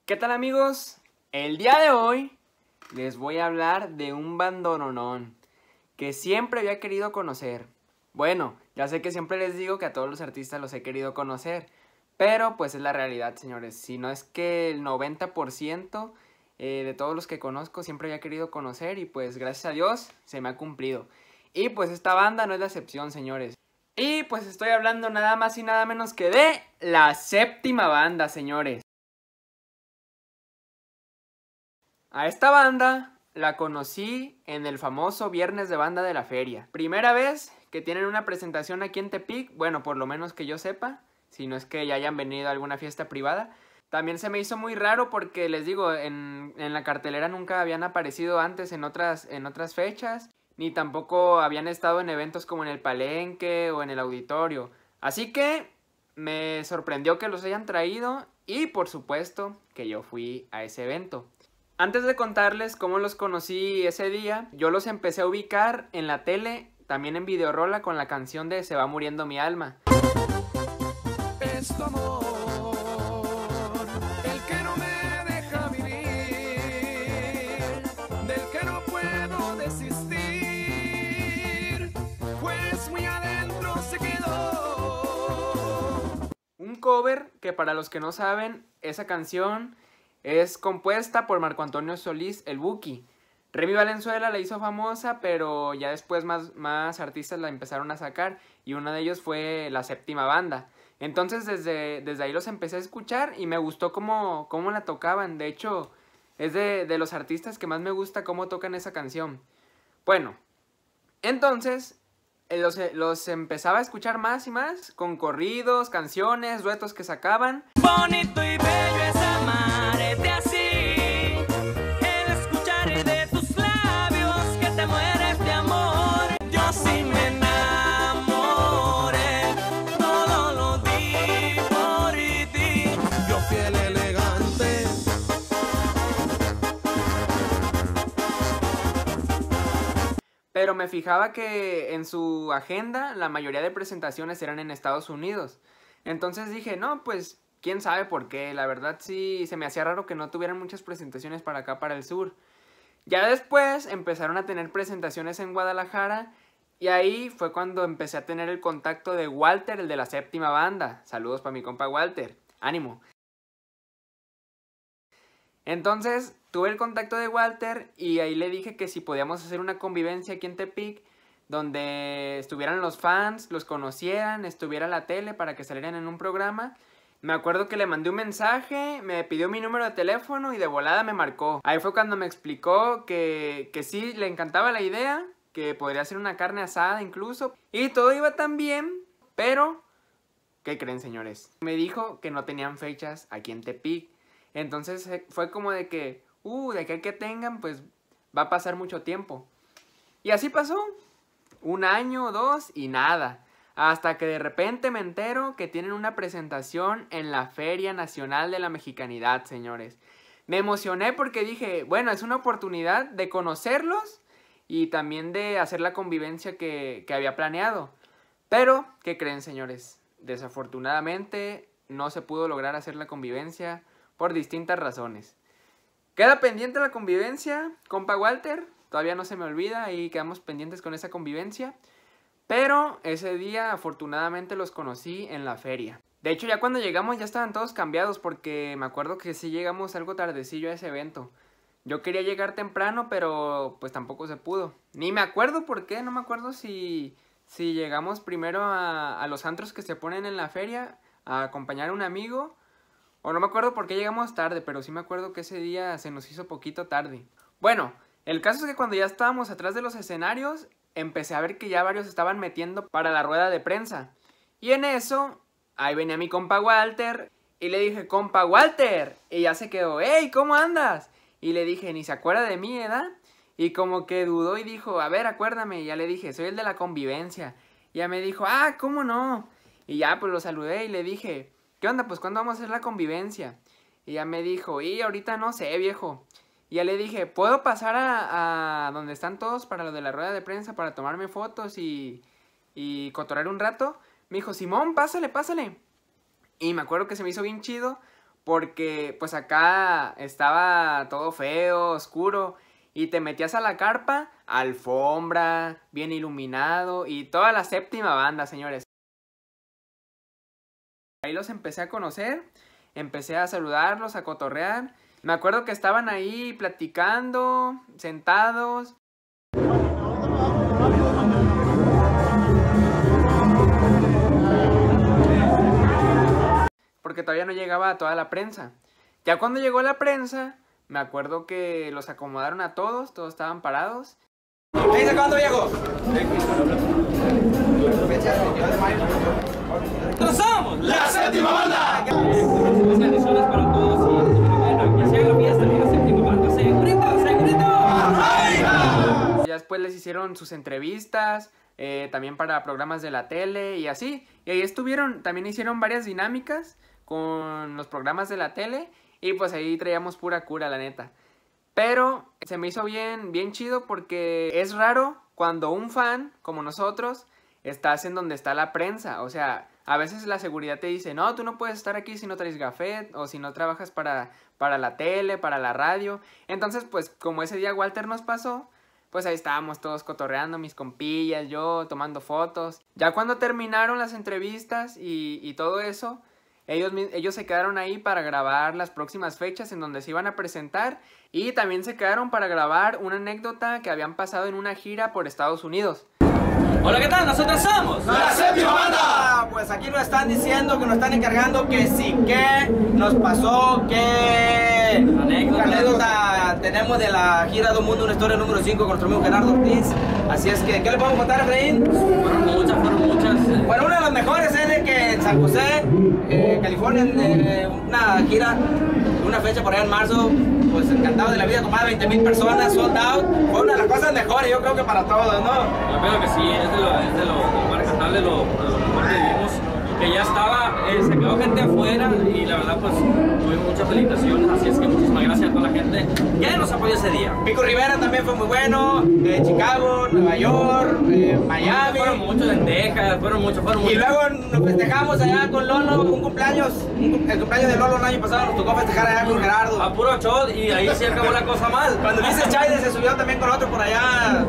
¿Qué tal, amigos? El día de hoy les voy a hablar de un bandoneón que siempre había querido conocer. Bueno, ya sé que siempre les digo que a todos los artistas los he querido conocer, pero pues es la realidad, señores. Si no es que el 90% de todos los que conozco siempre había querido conocer y pues gracias a Dios se me ha cumplido. Y pues esta banda no es la excepción, señores. Y pues estoy hablando nada más y nada menos que de La Séptima Banda, señores. A esta banda la conocí en el famoso Viernes de Banda de la Feria. Primera vez que tienen una presentación aquí en Tepic, bueno, por lo menos que yo sepa, si no es que ya hayan venido a alguna fiesta privada. También se me hizo muy raro porque les digo, en la cartelera nunca habían aparecido antes en otras fechas, ni tampoco habían estado en eventos como en el Palenque o en el Auditorio. Así que me sorprendió que los hayan traído y por supuesto que yo fui a ese evento. Antes de contarles cómo los conocí ese día, yo los empecé a ubicar en la tele, también en Videorola con la canción de Se va muriendo mi alma. Es tu amor, el que no me deja vivir, del que no puedo desistir, pues muy adentro se quedó. Un cover que, para los que no saben, esa canción es compuesta por Marco Antonio Solís, el Buki. Remy Valenzuela la hizo famosa, pero ya después más artistas la empezaron a sacar y uno de ellos fue La Séptima Banda. Entonces desde ahí los empecé a escuchar y me gustó cómo la tocaban. De hecho, es de los artistas que más me gusta cómo tocan esa canción. Bueno, entonces los empezaba a escuchar más y más, con corridos, canciones, duetos que sacaban. Bonito y bello es amarte así, el escuchar de tus labios que te mueres de amor. Yo sí me enamoré, todo lo di por ti. Yo fiel elegante, Pero me fijaba que en su agenda la mayoría de presentaciones eran en Estados Unidos. Entonces dije, no, pues quién sabe por qué. La verdad sí se me hacía raro que no tuvieran muchas presentaciones para acá, para el sur. Ya después empezaron a tener presentaciones en Guadalajara y ahí fue cuando empecé a tener el contacto de Walter, el de La Séptima Banda. Saludos para mi compa Walter. Ánimo. Entonces tuve el contacto de Walter y ahí le dije que si podíamos hacer una convivencia aquí en Tepic donde estuvieran los fans, los conocieran, estuviera la tele para que salieran en un programa. Me acuerdo que le mandé un mensaje, me pidió mi número de teléfono y de volada me marcó. Ahí fue cuando me explicó que sí le encantaba la idea, que podría hacer una carne asada incluso. Y todo iba tan bien, pero ¿qué creen, señores? Me dijo que no tenían fechas aquí en Tepic. Entonces fue como de que, de aquí a que tengan, pues va a pasar mucho tiempo. Y así pasó, 1 año o 2 y nada. Hasta que de repente me entero que tienen una presentación en la Feria Nacional de la Mexicanidad, señores. Me emocioné porque dije, bueno, es una oportunidad de conocerlos y también de hacer la convivencia que había planeado. Pero, ¿qué creen, señores? Desafortunadamente no se pudo lograr hacer la convivencia por distintas razones. Queda pendiente la convivencia, compa Walter. Todavía no se me olvida y quedamos pendientes con esa convivencia. Pero ese día afortunadamente los conocí en la feria. De hecho, ya cuando llegamos ya estaban todos cambiados porque me acuerdo que sí llegamos algo tardecillo a ese evento. Yo quería llegar temprano, pero pues tampoco se pudo. Ni me acuerdo por qué, no me acuerdo si llegamos primero a los antros que se ponen en la feria a acompañar a un amigo. O no me acuerdo por qué llegamos tarde, pero sí me acuerdo que ese día se nos hizo poquito tarde. Bueno, el caso es que cuando ya estábamos atrás de los escenarios, empecé a ver que ya varios estaban metiendo para la rueda de prensa. Y en eso, ahí venía mi compa Walter y le dije, compa Walter. Y ya se quedó, hey, ¿cómo andas? Y le dije, ni se acuerda de mí, ¿verdad? Y como que dudó y dijo, a ver, acuérdame. Y ya le dije, soy el de la convivencia. Y ya me dijo, ah, ¿cómo no? Y ya pues lo saludé y le dije, ¿qué onda? Pues ¿cuándo vamos a hacer la convivencia? Y ya me dijo, y ahorita no sé, viejo. Y ya le dije, ¿puedo pasar a donde están todos para lo de la rueda de prensa para tomarme fotos y cotorrear un rato? Me dijo, Simón, pásale, pásale. Y me acuerdo que se me hizo bien chido porque pues acá estaba todo feo, oscuro, y te metías a la carpa, alfombra, bien iluminado, y toda la séptima banda, señores. Ahí los empecé a conocer, empecé a saludarlos, a cotorrear. Me acuerdo que estaban ahí platicando, sentados. Porque todavía no llegaba toda la prensa. Ya cuando llegó la prensa, me acuerdo que los acomodaron a todos estaban parados. ¿Qué dice cuándo, viejo? ¡Nosotros somos ¡La séptima banda! bendiciones para todos y que sea la fiesta de la séptima banda. ¡Segurito, segurito! Ya después les hicieron sus entrevistas, también para programas de la tele y así. Y ahí estuvieron, también hicieron varias dinámicas con los programas de la tele. Y pues ahí traíamos pura cura, la neta. Pero se me hizo bien chido porque es raro cuando un fan, como nosotros, estás en donde está la prensa. O sea, a veces la seguridad te dice, no, tú no puedes estar aquí si no traes gafet o si no trabajas para la tele, para la radio. Entonces, pues como ese día Walter nos pasó, pues ahí estábamos todos cotorreando, mis compillas, yo tomando fotos. Ya cuando terminaron las entrevistas y todo eso, ellos se quedaron ahí para grabar las próximas fechas en donde se iban a presentar. Y también se quedaron para grabar una anécdota que habían pasado en una gira por Estados Unidos. Hola, ¿qué tal? Nosotros somos ¡La séptima banda! Pues aquí nos están diciendo que nos están encargando que sí, que nos pasó, que anécdota tenemos de la gira Do Mundo, una historia número 5 con nuestro amigo Gerardo Ortiz. Así es que, ¿qué le podemos contar, Efraín? Fueron muchas. Bueno, uno de los mejores es de que en San José, California, una gira, una fecha por allá en marzo, pues encantado de la vida, con más de 20,000 personas, sold out. Fue una de las cosas mejores, yo creo que para todos, ¿no? Yo creo que sí, es de lo para cantar de lo mejor que vivimos. Que ya estaba, se quedó gente afuera y la verdad pues tuvimos muchas felicitaciones, así es que muchísimas gracias a toda la gente que nos apoyó ese día. Pico Rivera también fue muy bueno, Chicago, Nueva York, Miami. Fueron muchos en Texas, fueron muchos. Y luego nos festejamos allá con Lolo, un cumpleaños, el cumpleaños de Lolo el año pasado nos tocó festejar allá con Gerardo. A puro shot y ahí se acabó la cosa mal. Cuando dice Chaide se subió también con otro por allá.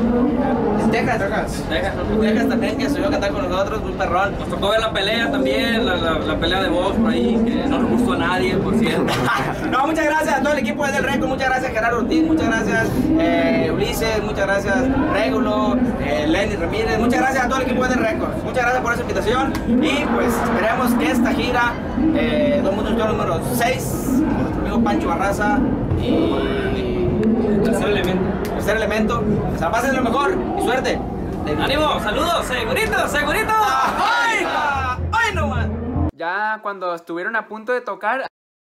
Texas también, que subió a cantar con nosotros, un perrón. Nos tocó ver la pelea también, la pelea de box por ahí, que no le gustó a nadie, por cierto. No, muchas gracias a todo el equipo del Récord, muchas gracias Gerardo Ortiz, muchas gracias Ulises, muchas gracias Régulo, Lenny Ramírez, muchas gracias a todo el equipo del Récord, muchas gracias por esa invitación y pues esperemos que esta gira, Do Mundo número 6, con nuestro amigo Pancho Barraza y tercer elemento, se la pasen lo mejor y suerte. ¡Ánimo! ¡Saludos! ¡Segurito! ¡Segurito! ¡Ay! ¡Ay, no más! Ya cuando estuvieron a punto de tocar...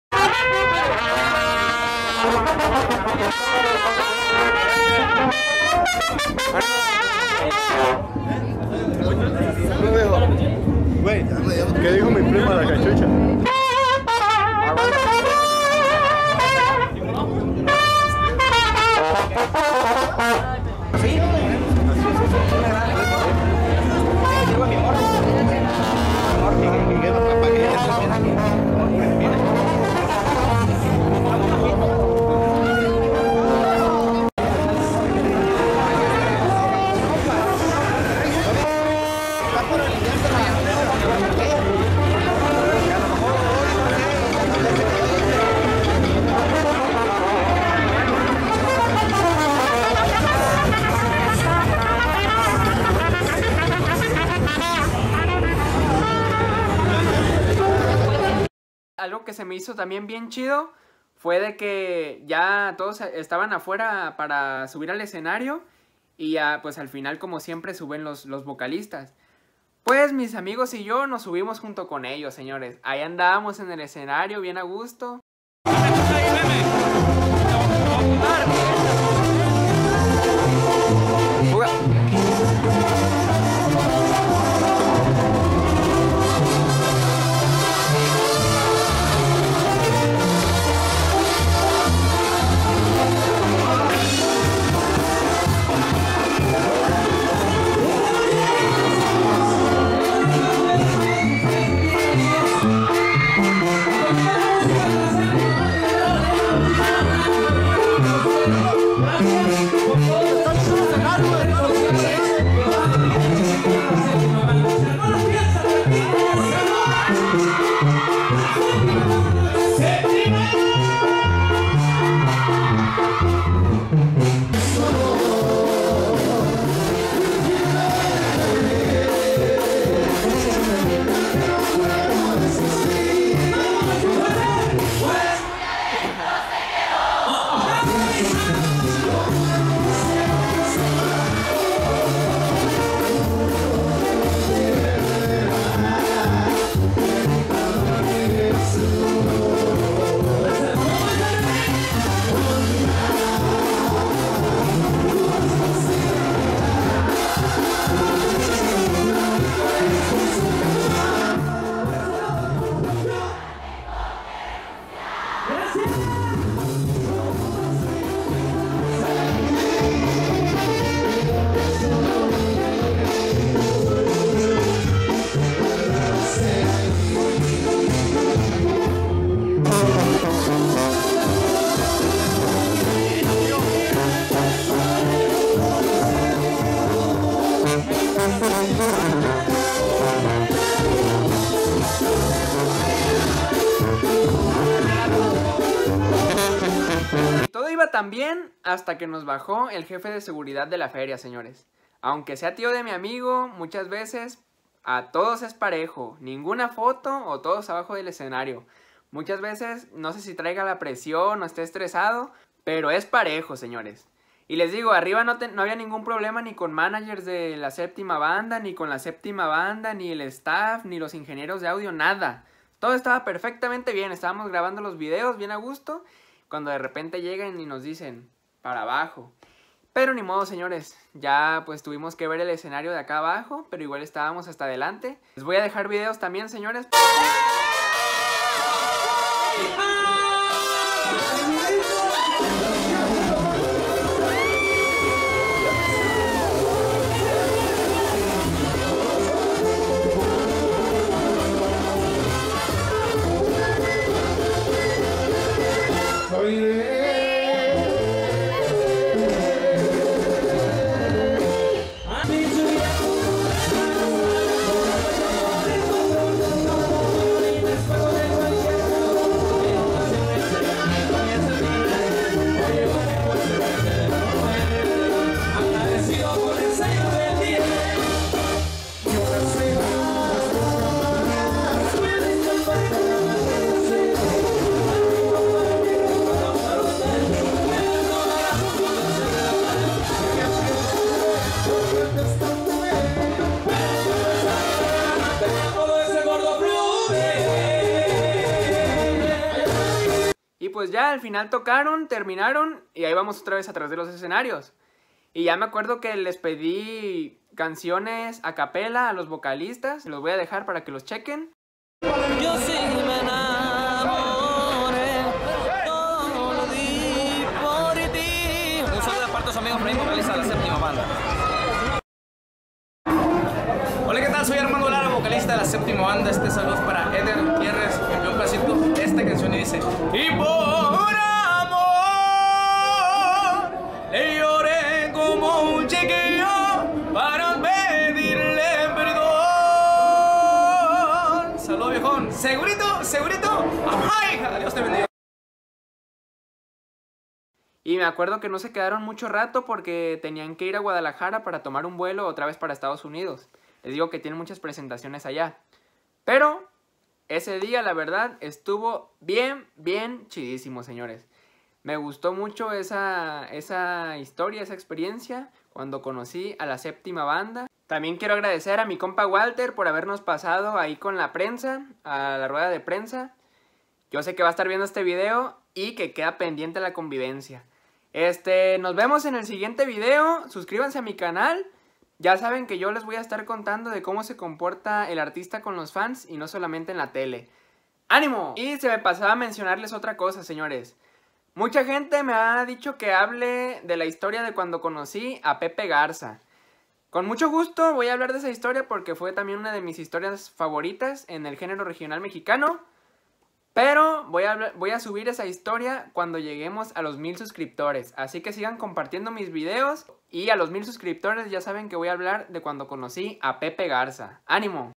Güey, ¿qué dijo mi prima la cachucha? Sí. Digo a mi amor. Algo que se me hizo también bien chido fue de que ya todos estaban afuera para subir al escenario y ya pues al final como siempre suben los vocalistas. Pues mis amigos y yo nos subimos junto con ellos, señores. Ahí andábamos en el escenario bien a gusto. tan bien hasta que nos bajó el jefe de seguridad de la feria, señores. Aunque sea tío de mi amigo, muchas veces a todos es parejo. Ninguna foto o todos abajo del escenario. Muchas veces no sé si traiga la presión o esté estresado, pero es parejo, señores. Y les digo, arriba no había ningún problema ni con managers de la séptima banda, ni con la séptima banda, ni el staff, ni los ingenieros de audio, nada. Todo estaba perfectamente bien, estábamos grabando los videos bien a gusto, cuando de repente llegan y nos dicen, para abajo. Pero ni modo, señores, ya pues tuvimos que ver el escenario de acá abajo, pero igual estábamos hasta adelante. Les voy a dejar videos también, señores. Y pues ya al final tocaron, terminaron y ahí vamos otra vez atrás de los escenarios. Y ya me acuerdo que les pedí canciones a capela a los vocalistas. Los voy a dejar para que los chequen. Yo sí me enamoré, todo lo di por ti. Un saludo de parte de su amigo Freddy, vocalista de la séptima banda. Hola, ¿qué tal? Soy Armando Lara, vocalista de la séptima banda. Este saludo es para Eder Gutiérrez, que envió un pedacito de esta canción y dice: y por amor le lloré como un chiquillo para pedirle perdón. Saludos, viejón. ¿Segurito? ¿Segurito? ¡Ay, hija! Dios te bendiga. Y me acuerdo que no se quedaron mucho rato porque tenían que ir a Guadalajara para tomar un vuelo otra vez para Estados Unidos. Les digo que tienen muchas presentaciones allá. Pero ese día, la verdad, estuvo bien chidísimo, señores. Me gustó mucho esa historia, esa experiencia, cuando conocí a la séptima banda. También quiero agradecer a mi compa Walter por habernos pasado ahí con la prensa, a la rueda de prensa. Yo sé que va a estar viendo este video y que queda pendiente la convivencia. Nos vemos en el siguiente video. Suscríbanse a mi canal. Ya saben que yo les voy a estar contando de cómo se comporta el artista con los fans y no solamente en la tele. ¡Ánimo! Y se me pasaba a mencionarles otra cosa, señores. Mucha gente me ha dicho que hable de la historia de cuando conocí a Pepe Garza. Con mucho gusto voy a hablar de esa historia porque fue también una de mis historias favoritas en el género regional mexicano. Pero voy a subir esa historia cuando lleguemos a los 1000 suscriptores. Así que sigan compartiendo mis videos. Y a los 1000 suscriptores ya saben que voy a hablar de cuando conocí a Pepe Garza. ¡Ánimo!